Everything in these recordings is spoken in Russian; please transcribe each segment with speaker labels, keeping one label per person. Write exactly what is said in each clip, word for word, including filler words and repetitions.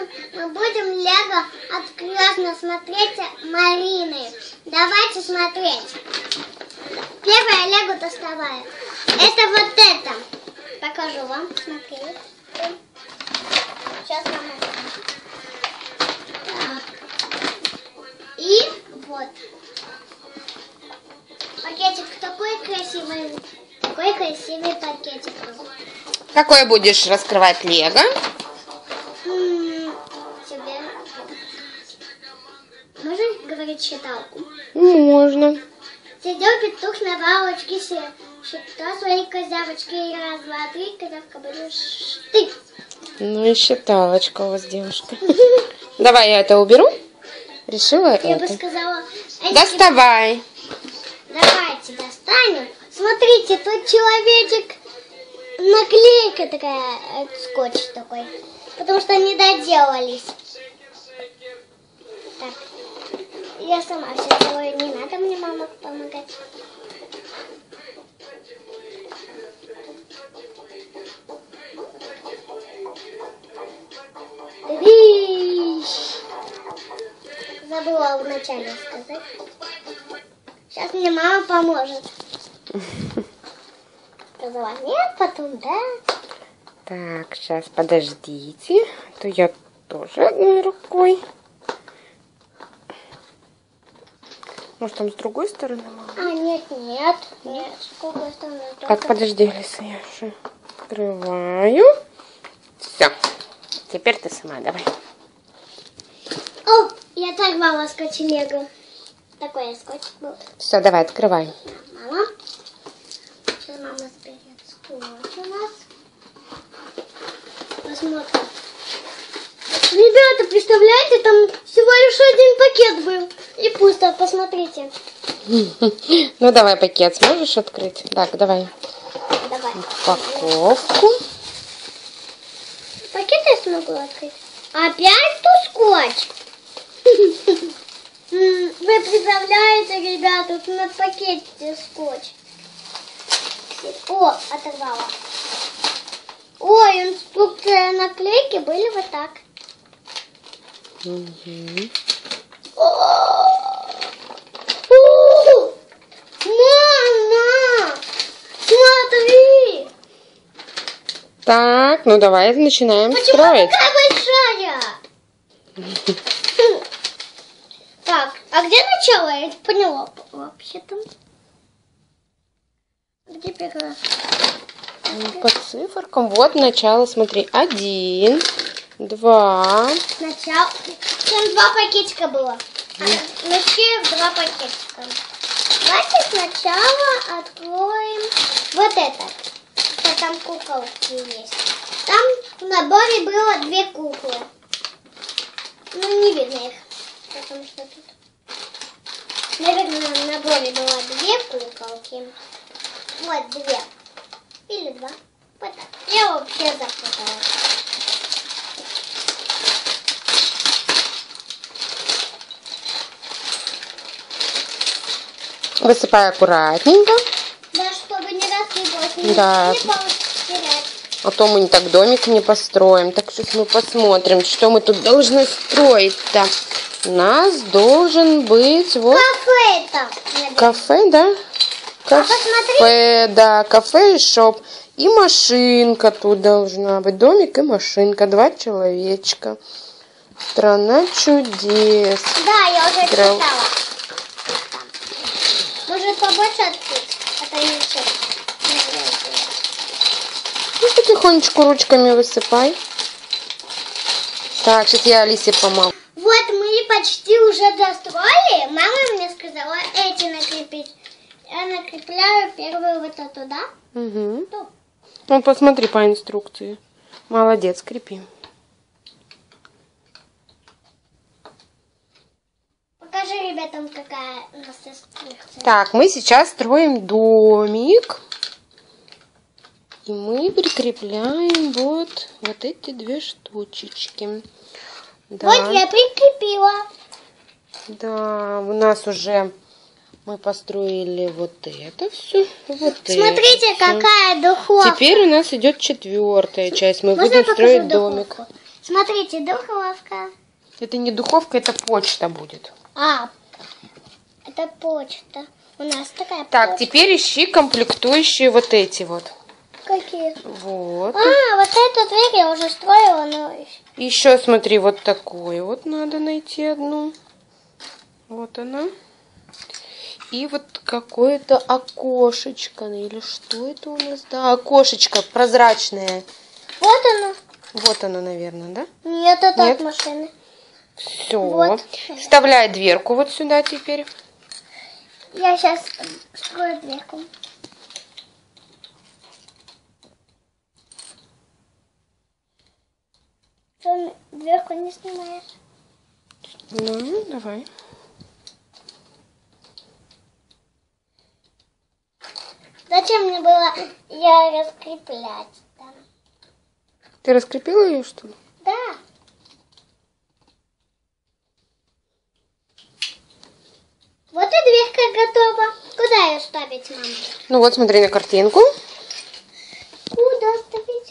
Speaker 1: мы будем лего открывно смотреть Марины. Давайте смотреть. Первое лего доставаю. Это вот это. Покажу вам. Смотрите. Сейчас мама. Так. И вот. Пакетик такой красивый. Такой красивый пакетик.
Speaker 2: Какой будешь раскрывать лего?
Speaker 1: Тебе. Можно говорить считалку?
Speaker 2: Можно.
Speaker 1: Сидел петух на лавочке, считал свои козявочки. Раз, два, три, козявка будешь ты.
Speaker 2: Ну и считалочка у вас, девушка. Давай я это уберу. Решила это?
Speaker 1: Я бы сказала...
Speaker 2: Доставай.
Speaker 1: Давайте достанем. Смотрите, тут человечек, наклейка такая, скотч такой. Потому что не доделались. Так. Я сама все делаю, не надо мне мама помогать. Забыла вначале сказать. Сейчас мне мама поможет. Сказала, нет, потом, да.
Speaker 2: Так, сейчас подождите. А то я тоже одной рукой. Может, там с другой стороны, мама?
Speaker 1: А, нет, нет. Нет, с другой стороны.
Speaker 2: Так, подожди, Алиса, я уже открываю. Все. Теперь ты сама давай.
Speaker 1: О, я сорвала скотч лего. Такой скотч был.
Speaker 2: Все, давай, открывай.
Speaker 1: Мама. Сейчас мама сберет скотч у нас. Посмотрим. Ребята, представляете, там всего лишь один пакет был. И пусто, посмотрите.
Speaker 2: Ну, давай пакет сможешь открыть? Так, давай.
Speaker 1: Давай.
Speaker 2: Упаковку.
Speaker 1: Пакет я смогу открыть. Опять тут скотч. Вы представляете, ребята, тут на пакете скотч. О, оторвала. Ой, инструкция, наклейки были вот так.
Speaker 2: Угу.
Speaker 1: Мама! Смотри!
Speaker 2: Так, ну давай начинаем
Speaker 1: Почему
Speaker 2: строить.
Speaker 1: такая большая? Так, а где начало? Я не поняла вообще-то. Где первое?
Speaker 2: По циферкам. Вот начало, смотри. Один, два.
Speaker 1: Начало. Там два пакетика было. Вообще два пакетика. Давайте сначала откроем вот это. Там куколки есть. Там в наборе было две куклы. Ну, не видно их. Потому что тут... Наверное, в наборе было две куколки. Вот две. Или два. Вот так. Я вообще запутала.
Speaker 2: Высыпай аккуратненько.
Speaker 1: Да, чтобы не рассыпалось.
Speaker 2: Да.
Speaker 1: Не потерять.
Speaker 2: А то мы так домик не построим. Так сейчас мы посмотрим, что мы тут должны строить-то. У нас должен быть вот...
Speaker 1: Кафе там.
Speaker 2: Кафе, да? Кафе,
Speaker 1: посмотри.
Speaker 2: да, кафе и шоп. И машинка тут должна быть. Домик и машинка. Два человечка. Страна чудес.
Speaker 1: Да, я уже
Speaker 2: Грав...
Speaker 1: читала. Может побольше открыть? А то не все.
Speaker 2: Ну, потихонечку ручками высыпай. Так, сейчас я Алисе помогу.
Speaker 1: Вот мы почти уже достроили. Мама мне сказала эти накрепить. Я накрепляю первую вот эту, да?
Speaker 2: Угу. Ну, посмотри по инструкции. Молодец, крепи.
Speaker 1: Покажи ребятам, какая у нас инструкция.
Speaker 2: Так, мы сейчас строим домик. И мы прикрепляем вот, вот эти две штучечки. Да.
Speaker 1: Вот я прикрепила.
Speaker 2: Да, у нас уже мы построили вот это все. Вот
Speaker 1: Смотрите,
Speaker 2: это
Speaker 1: какая духовка.
Speaker 2: Теперь у нас идет четвертая часть. Мы
Speaker 1: Можно
Speaker 2: будем строить
Speaker 1: духовку?
Speaker 2: домик.
Speaker 1: Смотрите, духовка.
Speaker 2: Это не духовка, это почта будет.
Speaker 1: А, это почта. У нас такая
Speaker 2: Так,
Speaker 1: почта.
Speaker 2: теперь ищи комплектующие вот эти вот.
Speaker 1: Какие?
Speaker 2: Вот.
Speaker 1: А, вот эту дверь я уже строила, но...
Speaker 2: Еще смотри, вот такую вот надо найти одну. Вот она. И вот какое-то окошечко. Или что это у нас? Да, окошечко прозрачное.
Speaker 1: Вот оно.
Speaker 2: Вот оно, наверное, да?
Speaker 1: Нет, это
Speaker 2: Нет?
Speaker 1: от машины.
Speaker 2: Все.
Speaker 1: Вот.
Speaker 2: Вставляй дверку вот сюда теперь.
Speaker 1: Я сейчас скрою дверку. Что, дверку не снимаешь?
Speaker 2: Ну, давай.
Speaker 1: Зачем мне было я раскреплять там?
Speaker 2: Ты раскрепила ее, что ли?
Speaker 1: Да. Вот и дверка готова. Куда ее ставить, мама?
Speaker 2: Ну вот, смотри на картинку.
Speaker 1: Куда ставить?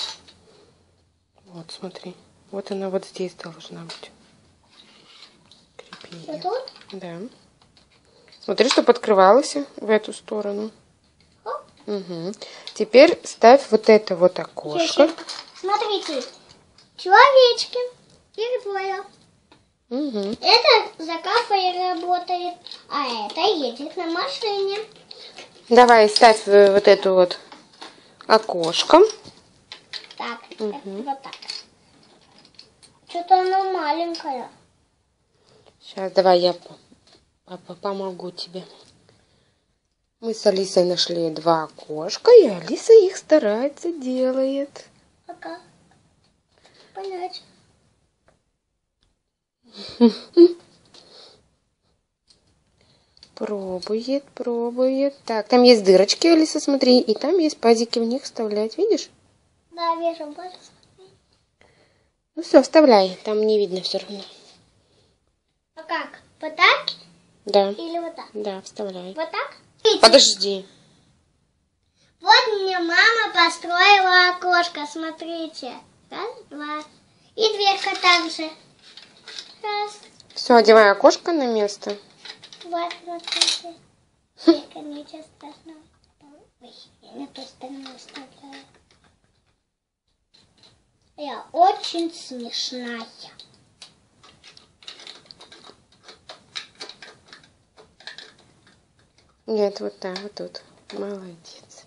Speaker 2: Вот, смотри. Вот она вот здесь должна быть. Крепи её.
Speaker 1: Вот тут?
Speaker 2: Да. Смотри, чтобы открывалось в эту сторону.
Speaker 1: Оп.
Speaker 2: Угу. Теперь ставь вот это вот окошко.
Speaker 1: Сейчас. Смотрите. Человечки. Их двое.
Speaker 2: Угу.
Speaker 1: Это за кафе работает, а это едет на машине.
Speaker 2: Давай ставь э, вот эту вот окошко.
Speaker 1: Так,
Speaker 2: Мгм.
Speaker 1: это вот так. Что-то оно маленькое.
Speaker 2: Сейчас, давай я по- папа, помогу тебе. Мы с Алисой нашли два окошка, и Алиса их старается, делает.
Speaker 1: Пока. Понять.
Speaker 2: Пробует, пробует. Так, там есть дырочки, Алиса, смотри, и там есть пазики, в них вставлять, видишь?
Speaker 1: Да, вижу, больше.
Speaker 2: Ну все, вставляй, там не видно все равно.
Speaker 1: А как? Вот так
Speaker 2: Да,
Speaker 1: или вот так?
Speaker 2: да, вставляй.
Speaker 1: Вот так?
Speaker 2: Подожди.
Speaker 1: Вот мне мама построила окошко, смотрите. Раз, два. И дверка также. Раз,
Speaker 2: Все, одевай окошко на место.
Speaker 1: два, смотрите. Дверка, ничего страшного. Ой, я на ту сторону оставляю. Я очень смешная.
Speaker 2: Нет, вот так, вот тут. Молодец.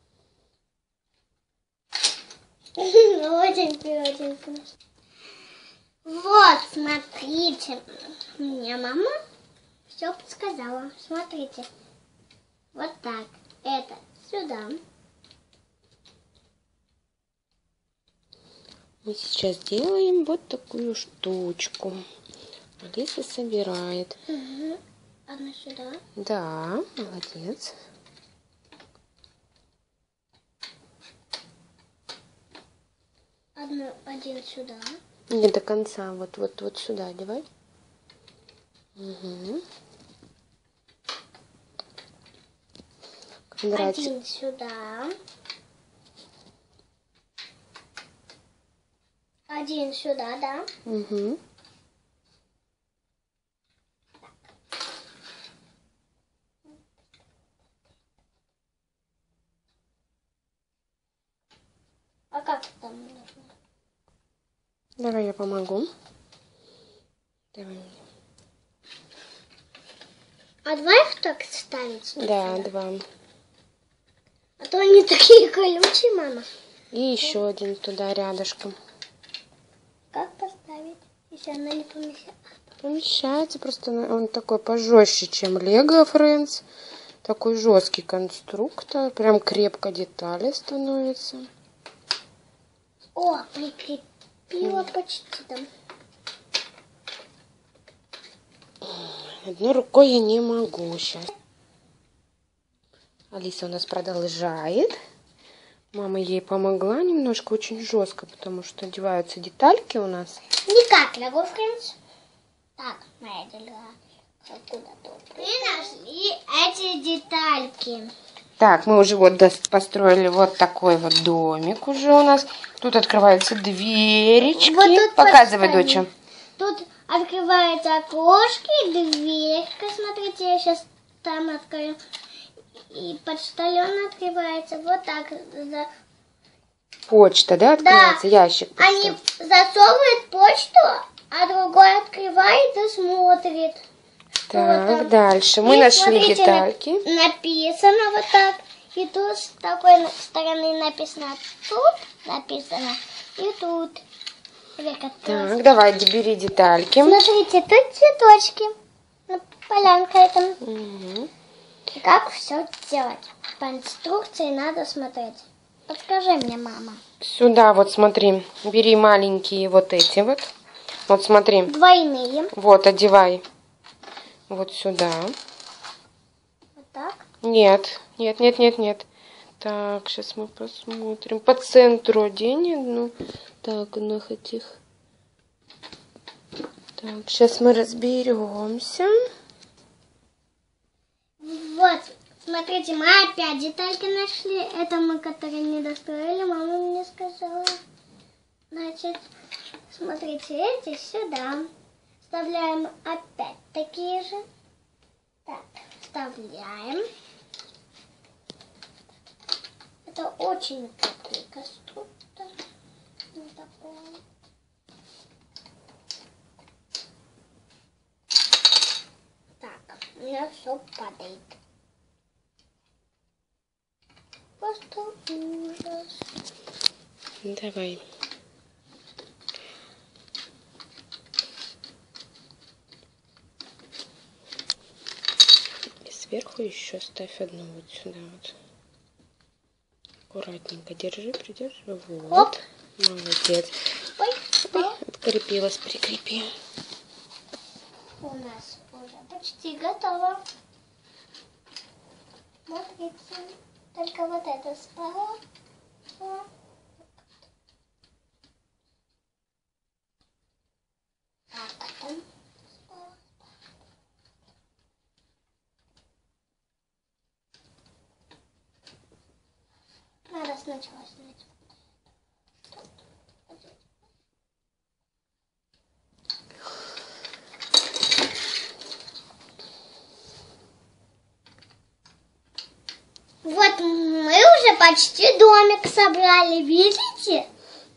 Speaker 1: Очень, очень смешно. Вот, смотрите. Мне мама все подсказала. Смотрите. Вот так. Это сюда.
Speaker 2: Мы сейчас делаем вот такую штучку. Алиса собирает.
Speaker 1: Угу. Одна сюда.
Speaker 2: Да, молодец.
Speaker 1: Одну, один сюда.
Speaker 2: Не до конца, вот, вот, вот сюда одевай. Угу. Квадратик.
Speaker 1: Один сюда. Один сюда, да.
Speaker 2: Угу.
Speaker 1: А как там нужно?
Speaker 2: Давай я помогу. Давай.
Speaker 1: А два их так ставить?
Speaker 2: Да, два.
Speaker 1: А то они такие колючие, мама.
Speaker 2: И еще один туда рядышком.
Speaker 1: Как поставить, если она не помещается?
Speaker 2: Помещается, просто он такой пожестче, чем Lego Friends. Такой жесткий конструктор. Прям крепко детали становятся.
Speaker 1: О, прикрепила почти там.
Speaker 2: Одной рукой я не могу сейчас. Алиса у нас продолжает. Мама ей помогла немножко, очень жестко, потому что одеваются детальки у нас.
Speaker 1: Не как Lego Friends. Так, моя дела. Откуда тут? Мы нашли эти детальки.
Speaker 2: Так, мы уже вот дос- построили вот такой вот домик уже у нас. Тут открываются дверечки.
Speaker 1: Вот тут
Speaker 2: Показывай,
Speaker 1: поставим.
Speaker 2: доча.
Speaker 1: Тут открываются окошки, дверка. Смотрите, я сейчас там открою. И почтальон открывается. Вот так. За-
Speaker 2: Почта, да, открывается? Ящик.
Speaker 1: Они
Speaker 2: почта.
Speaker 1: засовывают почту, а другой открывает и смотрит.
Speaker 2: Так,
Speaker 1: там.
Speaker 2: дальше. Мы
Speaker 1: И
Speaker 2: нашли
Speaker 1: смотрите,
Speaker 2: детальки.
Speaker 1: на- Написано вот так. И тут с такой стороны написано тут написано. И тут.
Speaker 2: Так, давай, бери детальки.
Speaker 1: Смотрите, тут цветочки. Ну, полянка это.
Speaker 2: Угу.
Speaker 1: Как все делать? По инструкции надо смотреть. Подскажи мне, мама.
Speaker 2: Сюда вот смотри, бери маленькие вот эти вот. Вот смотри.
Speaker 1: Двойные.
Speaker 2: Вот, одевай. Вот сюда.
Speaker 1: Вот так.
Speaker 2: Нет, нет, нет, нет, нет. Так, сейчас мы посмотрим. По центру одень одну. Так, ну хоть их. Так, сейчас мы разберемся.
Speaker 1: Вот, смотрите, мы опять детальки нашли. Это мы, которые не достроили, мама мне сказала. Значит, смотрите, эти сюда. Вставляем опять такие же. Так, вставляем. Это очень такой конструктор. Вот такой. Так, у меня все падает. Просто ужас.
Speaker 2: Давай. И сверху еще ставь одну вот сюда вот. Аккуратненько держи, придержи. Вот.
Speaker 1: Оп.
Speaker 2: Молодец.
Speaker 1: Ой,
Speaker 2: Ой,
Speaker 1: ой.
Speaker 2: открепилась, прикрепи.
Speaker 1: У нас уже почти готово. Смотрите, только вот это справа. Вот. А потом справа. Надо сначала снять. Вот мы уже почти домик собрали, видите?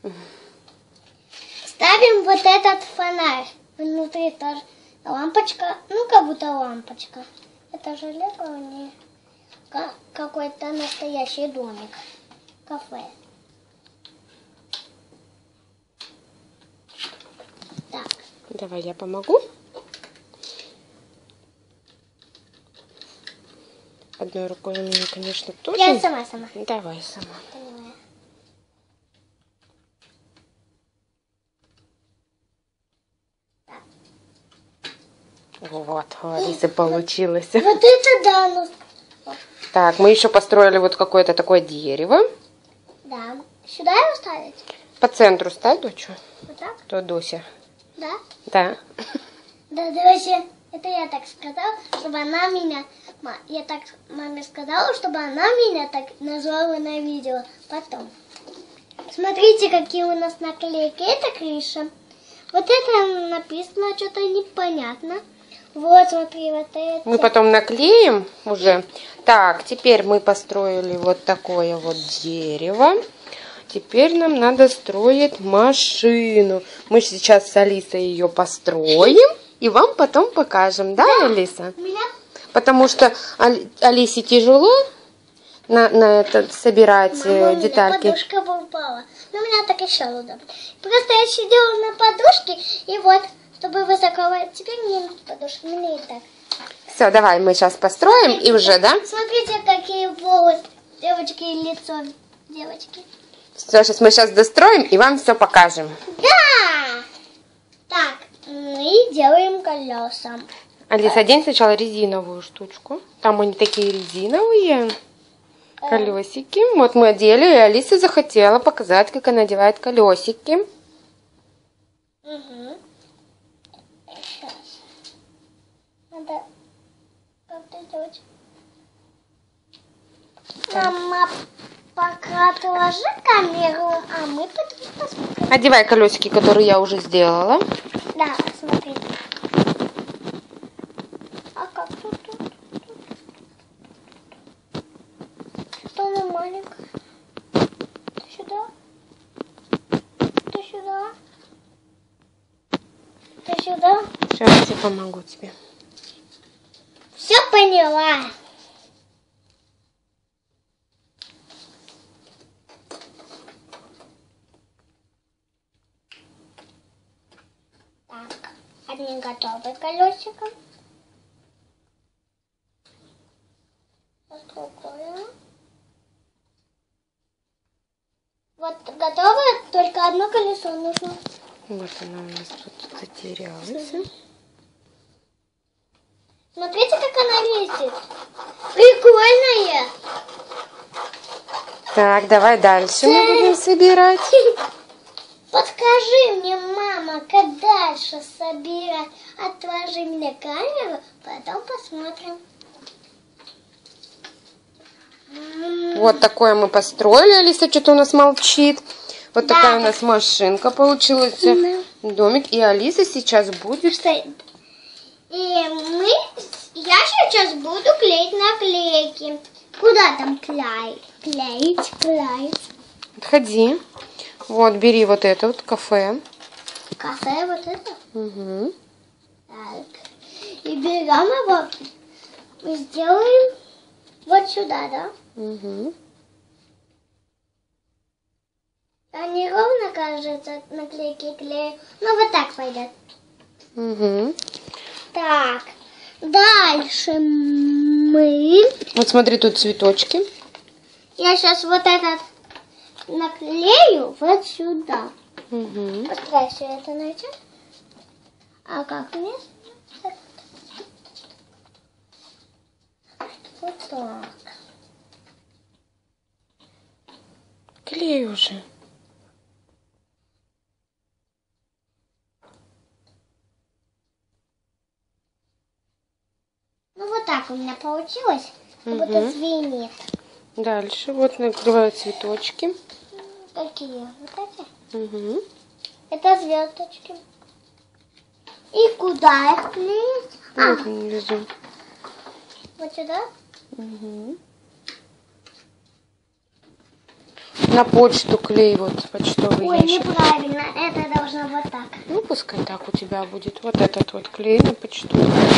Speaker 1: Ставим вот этот фонарь. Внутри тоже лампочка, ну как будто лампочка. Это же лего, не ка- какой-то настоящий домик. Кафе. Так.
Speaker 2: Давай я помогу. Одной рукой у меня, конечно, тоже.
Speaker 1: Я сама, сама.
Speaker 2: Давай сама.
Speaker 1: Понимаю.
Speaker 2: Вот, у Алисы получилось.
Speaker 1: Вот это да, ну.
Speaker 2: Так, мы еще построили вот какое-то такое дерево.
Speaker 1: Да. Сюда его ставить?
Speaker 2: По центру ставь, дочу.
Speaker 1: Вот так?
Speaker 2: То Дося.
Speaker 1: Да?
Speaker 2: Да.
Speaker 1: Да, Дося, это я так сказала, чтобы она меня... ма- Я так маме сказала, чтобы она меня так назвала на видео потом. Смотрите, какие у нас наклейки. Это крыша. Вот это написано что-то непонятно. Вот, смотри, вот это.
Speaker 2: Мы потом наклеим уже. Так, теперь мы построили вот такое вот дерево. Теперь нам надо строить машину. Мы сейчас с Алисой ее построим и вам потом покажем, да, Алиса?
Speaker 1: У меня...
Speaker 2: Потому что Али- Алисе тяжело на, на это собирать
Speaker 1: Мама,
Speaker 2: э,
Speaker 1: у меня
Speaker 2: детальки.
Speaker 1: подушка бы упала. Но у меня так еще удобно. Просто я сидела на подушке, и вот, чтобы высоко... Теперь мне нет подушки, мне и так.
Speaker 2: Все, давай мы сейчас построим и уже, да?
Speaker 1: Смотрите, какие волосы, девочки, и лицо девочки.
Speaker 2: Все, сейчас мы сейчас достроим и вам все покажем.
Speaker 1: Да! Так, мы делаем колеса.
Speaker 2: Алиса, одень сначала резиновую штучку. Там они такие резиновые колесики. Вот мы одели, и Алиса захотела показать, как она одевает колесики.
Speaker 1: Угу. Сейчас. Надо как-то сделать. Мама, пока отложи камеру, а мы потом посмотрим.
Speaker 2: Одевай колесики, которые я уже сделала.
Speaker 1: Да, смотри. А как тут? тут, тут? Что-то маленькое. Ты сюда? Ты сюда? Ты сюда?
Speaker 2: Сейчас я помогу тебе.
Speaker 1: Все поняла. Так, одни готовы колесико. Вот другое. Вот готово, только одно колесо нужно.
Speaker 2: Вот она у нас тут затерялась.
Speaker 1: Смотрите, как она ездит. Прикольная.
Speaker 2: Так, давай дальше мы будем собирать.
Speaker 1: Подскажи мне, мама, как дальше собирать? Отложи мне камеру, потом посмотрим.
Speaker 2: Вот такое мы построили. Алиса что-то у нас молчит. Вот
Speaker 1: Да.
Speaker 2: такая у нас машинка получилась.
Speaker 1: Да.
Speaker 2: Домик. И Алиса сейчас будет...
Speaker 1: Что это? И мы, я сейчас буду клеить наклейки. Куда там клеить? Клеить, клеить.
Speaker 2: Отходи. Вот, бери вот это вот кафе.
Speaker 1: Кафе вот это.
Speaker 2: Угу.
Speaker 1: Так. И берем его и сделаем вот сюда, да?
Speaker 2: Угу.
Speaker 1: Они ровно, кажется, наклейки клею. Ну, вот так пойдет.
Speaker 2: Угу.
Speaker 1: Так, дальше мы...
Speaker 2: Вот смотри, тут цветочки.
Speaker 1: Я сейчас вот этот наклею вот сюда.
Speaker 2: Угу.
Speaker 1: Постараюсь все это найти. А как мне? Вот так.
Speaker 2: Клей уже.
Speaker 1: Ну, вот так у меня получилось. Как
Speaker 2: Угу.
Speaker 1: будто звенит.
Speaker 2: Дальше вот накрываю цветочки.
Speaker 1: Какие? Вот эти?
Speaker 2: Угу.
Speaker 1: Это звездочки. И куда их клеить? А,
Speaker 2: Вот внизу.
Speaker 1: вот сюда?
Speaker 2: Угу. На почту клей, вот почтовый
Speaker 1: Ой,
Speaker 2: ящик.
Speaker 1: неправильно. Это должно вот так.
Speaker 2: Ну, пускай так у тебя будет. Вот этот вот клей на почту.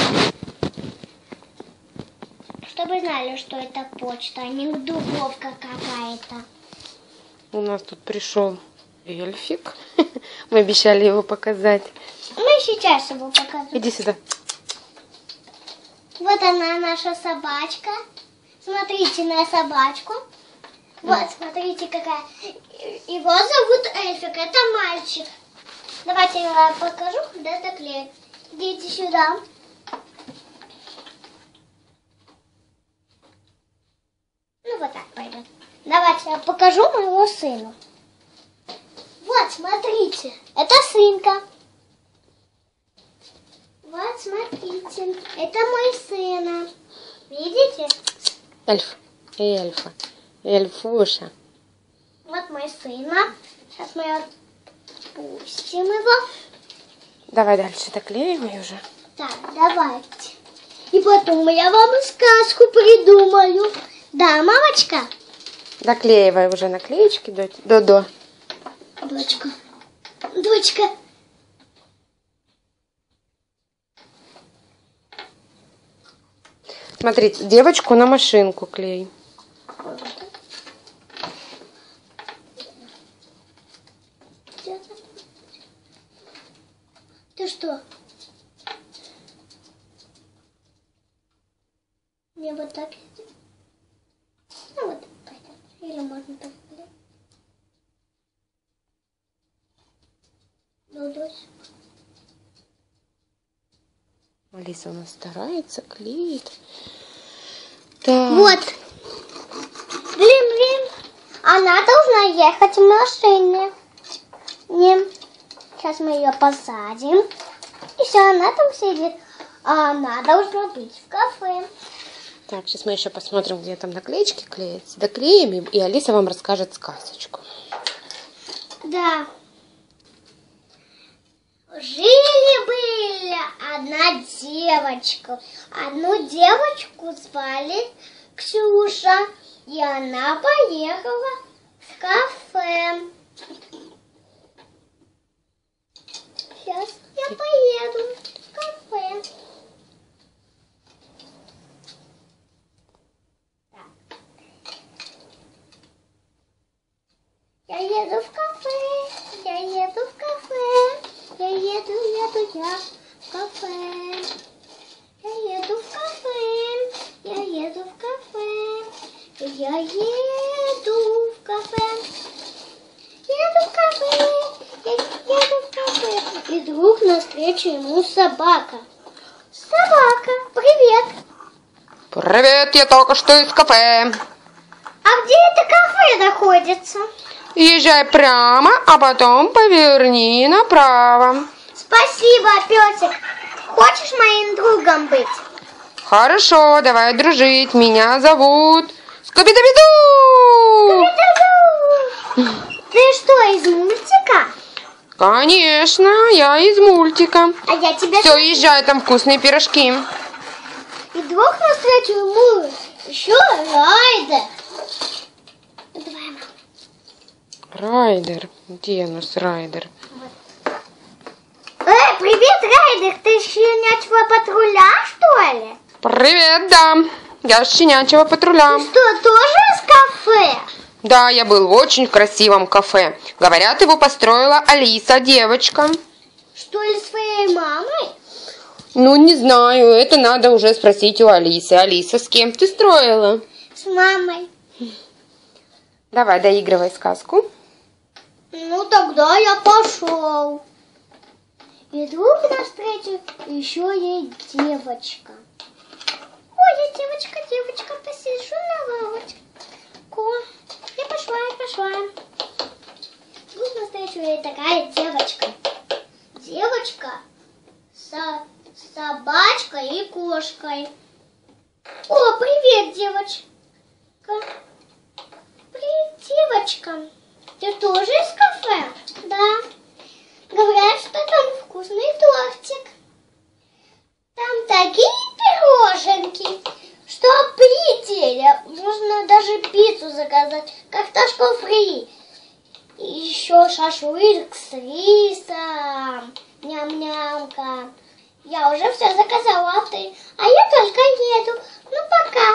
Speaker 1: Чтобы знали, что это почта, а не духовка какая-то.
Speaker 2: У нас тут пришел эльфик. Мы обещали его показать.
Speaker 1: Мы сейчас его покажем.
Speaker 2: Иди сюда.
Speaker 1: Вот она, наша собачка. Смотрите на собачку. Вот, смотрите, какая. Его зовут Эльфик, это мальчик. Давайте я покажу, куда это клеить. Идите сюда. Ну, вот так пойдет. Давайте я покажу моему сыну. Вот, смотрите, это сынка. Вот, смотрите, это мой сын. Видите?
Speaker 2: Эльф. Эльфа. Эльфуша.
Speaker 1: Вот мой сын. Сейчас мы отпустим его.
Speaker 2: Давай дальше доклеим ее уже.
Speaker 1: Так, давайте. И потом я вам сказку придумаю. Да, мамочка?
Speaker 2: Доклеивай уже наклеечки, Додо.
Speaker 1: Дочка. Дочка.
Speaker 2: Смотрите, девочку на машинку клей.
Speaker 1: Ты что? Мне вот так. Ну вот так. Или можно так. Ну, дочь.
Speaker 2: Алиса у нас старается, клеит. Так.
Speaker 1: Вот. Блин, блин. Она должна ехать в машине. Не. Сейчас мы ее посадим. И все, она там сидит. А она должна быть в кафе.
Speaker 2: Так, сейчас мы еще посмотрим, где там наклеечки клеятся. Доклеим, и Алиса вам расскажет сказочку.
Speaker 1: Да. Жили-были одна девочка. Одну девочку звали Ксюша, и она поехала в кафе. Сейчас я поеду в кафе. Так. Я еду в кафе, я еду в кафе, я еду, еду я в кафе. Я еду в кафе, я еду в кафе, я еду в кафе. Еду в кафе, я еду в кафе. И вдруг навстречу ему собака. Собака, привет.
Speaker 2: Привет, я только что из кафе.
Speaker 1: А где это кафе находится?
Speaker 2: Езжай прямо, а потом поверни направо.
Speaker 1: Спасибо, песик. Хочешь моим другом быть?
Speaker 2: Хорошо, давай дружить. Меня зовут Скуби-Ду-Ду.
Speaker 1: Ты что, из мультика?
Speaker 2: Конечно, я из мультика.
Speaker 1: А я тебя...
Speaker 2: Все, езжай, там вкусные пирожки.
Speaker 1: И вдруг навстречу ему еще Райдер. Давай, мама.
Speaker 2: Райдер. Где у нас Райдер?
Speaker 1: Эй, привет, Райдер. Ты из щенячьего патруля, что ли?
Speaker 2: Привет, да. Я из щенячьего патруля.
Speaker 1: Ты что, тоже из кафе?
Speaker 2: Да, я был в очень красивом кафе. Говорят, его построила Алиса, девочка.
Speaker 1: Что ли, своей мамой?
Speaker 2: Ну, не знаю, это надо уже спросить у Алисы. Алиса, с кем ты строила?
Speaker 1: С мамой.
Speaker 2: Давай, доигрывай сказку.
Speaker 1: Ну, тогда я пошел. И вдруг навстречу еще ей девочка. Ой, я девочка, девочка, посижу на лавочке. Я пошла, я пошла. Вдруг навстречу ей такая девочка. Девочка со собачкой и кошкой. О, привет, девочка. Привет, девочка. Ты тоже из кафе? Да. Говорят, что там вкусный тортик. Там такие пироженки, что пределе. Можно даже пиццу заказать, картошку фри. И еще шашлык с рисом. Ням-нямка. Я уже все заказала, а ты? А я только еду. Ну, пока.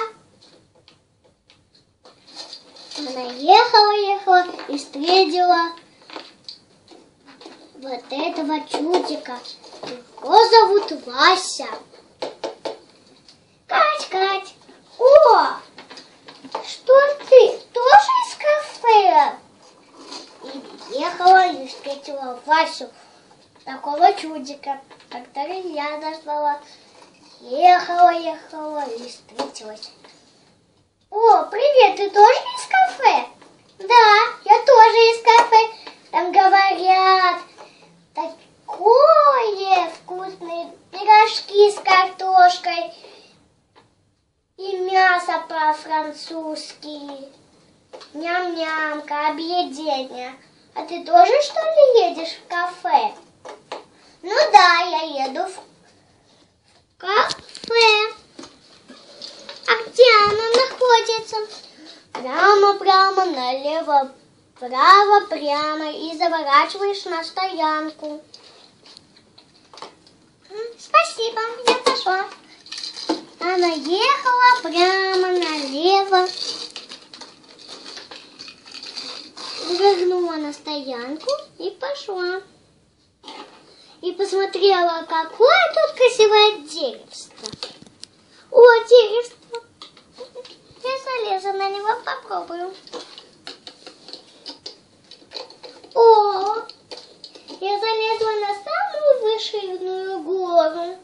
Speaker 1: Она ехала, ехала и встретила вот этого чудика. Его зовут Вася. Кать, Кать. О, что ты? Тоже из кафе? И ехала и встретила Васю, такого чудика, который я назвала. Ехала, ехала и встретилась. О, привет, ты тоже из кафе? Да, я тоже из кафе. Там говорят, такое вкусные пирожки с картошкой и мясо по-французски. Ням-нямка, объедение. А ты тоже, что ли, едешь в кафе? Ну да, я еду в кафе. А где оно находится? Прямо-прямо, налево, право-прямо и заворачиваешь на стоянку. Спасибо, я пошла. Она ехала прямо налево, вернула на стоянку и пошла. И посмотрела, какое тут красивое деревце. О, деревце. Я залезу на него, попробую. О, я залезла на самую высшую гору.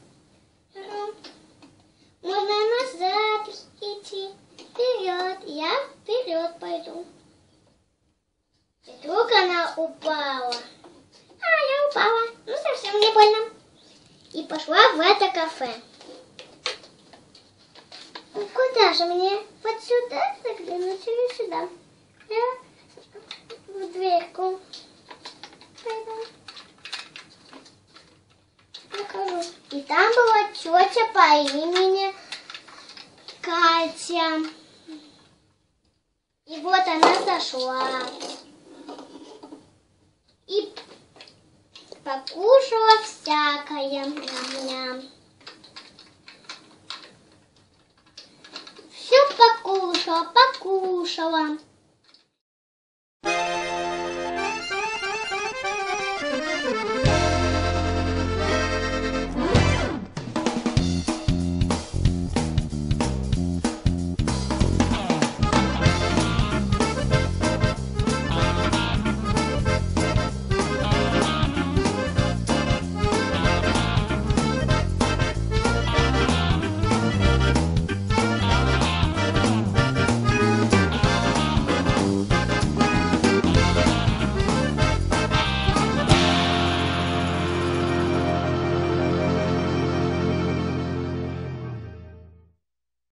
Speaker 1: Можно назад идти, вперед. Я вперед пойду. И вдруг она упала. А, я упала. Ну, совсем не больно. И пошла в это кафе. Ну, куда же мне? Вот сюда заглянуть или сюда? Я в дверку пойду. Покажу. И там была тетя по имени Катя. И вот она зашла. И покушала всякое. Ням-ням. Все покушала, покушала.